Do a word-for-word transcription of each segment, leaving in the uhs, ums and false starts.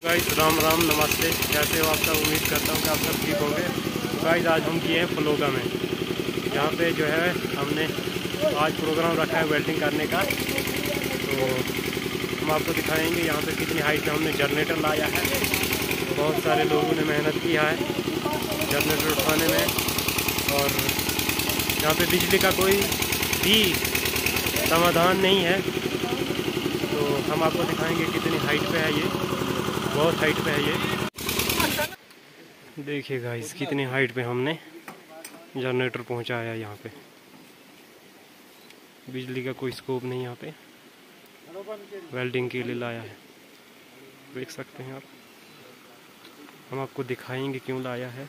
Guys Ram Ram नमस्ते, कैसे हो आप सब। उम्मीद करता हूँ कि आप सब ठीक होंगे। तो गाइस आज हम किए हैं फलोगा में। यहाँ पे जो है हमने आज प्रोग्राम रखा है वेल्डिंग करने का। तो हम आपको दिखाएंगे यहाँ पे कितनी हाइट पे हमने जनरेटर लाया है। बहुत सारे लोगों ने मेहनत किया है जनरेटर उठाने में, और यहाँ पे बिजली का कोई भी समाधान नहीं है। तो हम आपको दिखाएंगे कितनी हाइट पे है ये, बहुत हाइट पे है ये। देखिए गाइस कितनी हाइट पे हमने जनरेटर पहुंचाया। यहाँ पे बिजली का कोई स्कोप नहीं, यहाँ पे वेल्डिंग के लिए लाया है। देख सकते हैं आप, हम आपको दिखाएंगे क्यों लाया है।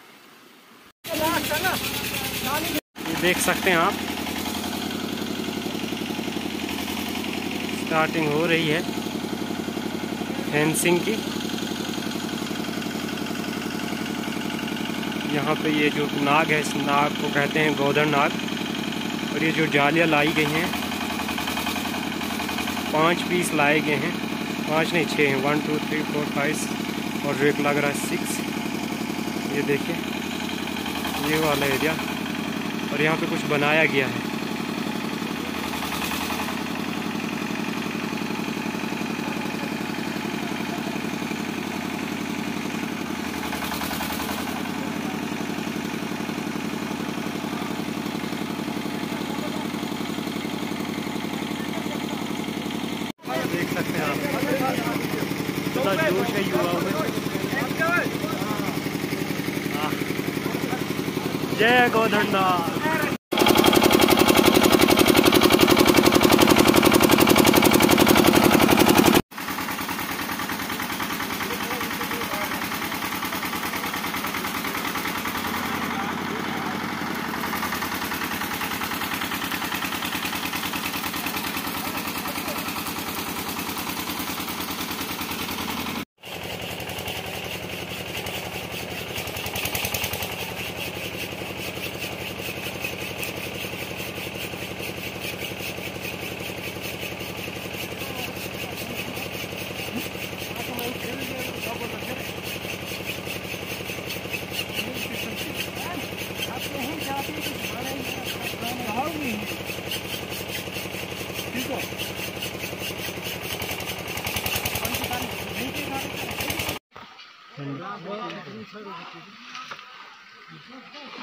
ये देख सकते हैं आप, स्टार्टिंग हो रही है फेंसिंग की। यहाँ पे ये जो नाग है, इस नाग को कहते हैं गोधन नाग। और ये जो जालियाँ लाई गई हैं, पांच पीस लाए गए हैं, पांच नहीं छः हैं, one two three four five, और एक लग रहा है सिक्स। ये देखिए ये वाला एरिया, और यहाँ पे कुछ बनाया गया है। देख सकते हैं आप, कितना जोश है युवाओं में। जय गोधन नाग।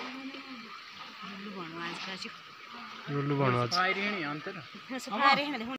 लुल्लू बनवाज